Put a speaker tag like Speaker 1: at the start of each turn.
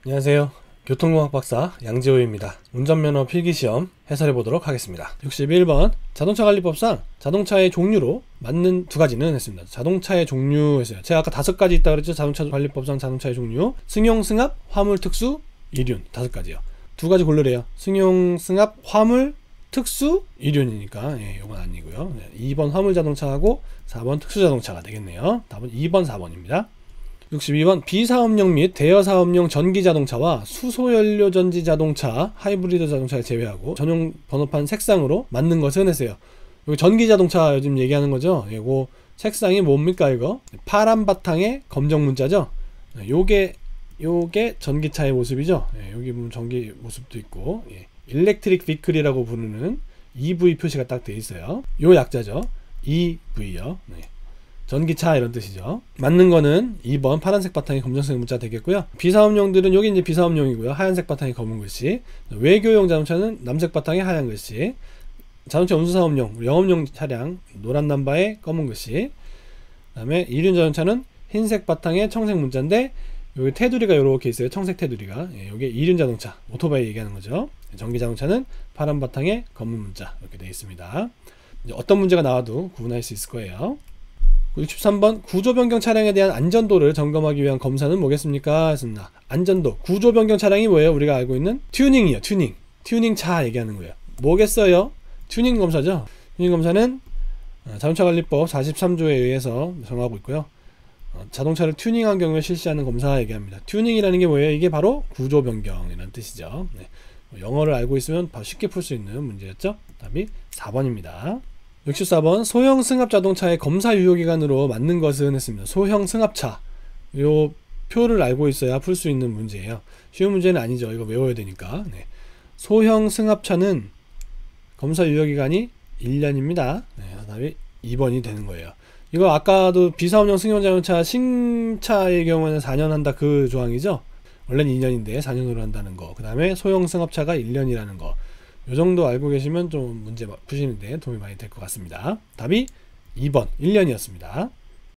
Speaker 1: 안녕하세요. 교통공학 박사 양지호입니다. 운전면허 필기시험 해설해 보도록 하겠습니다. 61번 자동차관리법상 자동차의 종류로 맞는 두 가지는 했습니다. 자동차의 종류 했어요. 제가 아까 5가지 있다 그랬죠. 자동차관리법상 자동차의 종류, 승용, 승합, 화물, 특수, 이륜 5가지요. 두 가지 고르래요. 승용, 승합, 화물, 특수, 이륜이니까 이건 아니고요. 2번 화물 자동차하고 4번 특수 자동차가 되겠네요. 답은 2번 4번입니다 62번 비사업용 및 대여사업용 전기자동차와 수소연료전지자동차, 하이브리드 자동차를 제외하고 전용 번호판 색상으로 맞는 것은 했어요. 여기 전기자동차 요즘 얘기하는 거죠. 이거 색상이 뭡니까 이거? 파란 바탕에 검정 문자죠. 요게 전기차의 모습이죠. 여기 보면 전기 모습도 있고, 일렉트릭 비클이라고 부르는 EV 표시가 딱 돼 있어요. 요 약자죠. EV요. 전기차 이런 뜻이죠. 맞는 거는 2번 파란색 바탕에 검정색 문자 되겠고요. 비사업용들은 여기 이제 비사업용이고요. 하얀색 바탕에 검은 글씨. 외교용 자동차는 남색 바탕에 하얀 글씨. 자동차 운수사업용, 영업용 차량 노란 남바에 검은 글씨. 그 다음에 이륜 자동차는 흰색 바탕에 청색 문자인데 여기 테두리가 이렇게 있어요. 청색 테두리가. 여기 이륜 자동차, 오토바이 얘기하는 거죠. 전기 자동차는 파란 바탕에 검은 문자 이렇게 되어 있습니다. 이제 어떤 문제가 나와도 구분할 수 있을 거예요. 63번 구조변경 차량에 대한 안전도를 점검하기 위한 검사는 뭐겠습니까? 했습니다. 안전도, 구조변경 차량이 뭐예요? 우리가 알고 있는 튜닝이요. 튜닝 차 얘기하는 거예요. 뭐겠어요? 튜닝 검사죠. 튜닝 검사는 자동차관리법 43조에 의해서 정하고 있고요. 자동차를 튜닝한 경우에 실시하는 검사 얘기합니다. 튜닝이라는 게 뭐예요? 이게 바로 구조변경이라는 뜻이죠. 영어를 알고 있으면 바로 쉽게 풀 수 있는 문제였죠. 답이 4번입니다 64번 소형 승합 자동차의 검사 유효기간으로 맞는 것은 했습니다. 소형 승합차, 요 표를 알고 있어야 풀 수 있는 문제예요. 쉬운 문제는 아니죠. 이거 외워야 되니까. 소형 승합차는 검사 유효기간이 1년입니다. 답이 2번이 되는 거예요. 이거 아까도 비사업용 승용 자동차 신차의 경우에는 4년 한다 그 조항이죠. 원래는 2년인데 4년으로 한다는 거. 그 다음에 소형 승합차가 1년이라는 거. 요 정도 알고 계시면 좀 문제 푸시는데 도움이 많이 될 것 같습니다. 답이 2번 1년이었습니다